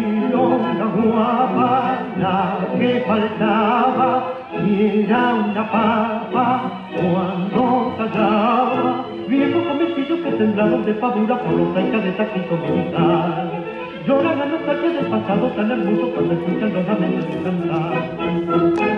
milonga guapa, la que faltaba, y era una papa cuando callaba, viejo comecillos que temblaban de pavura por los taicas de taquito militar. Lloran la nostalgia del pasado tan hermoso cuando escuchan los lamentos de cantar.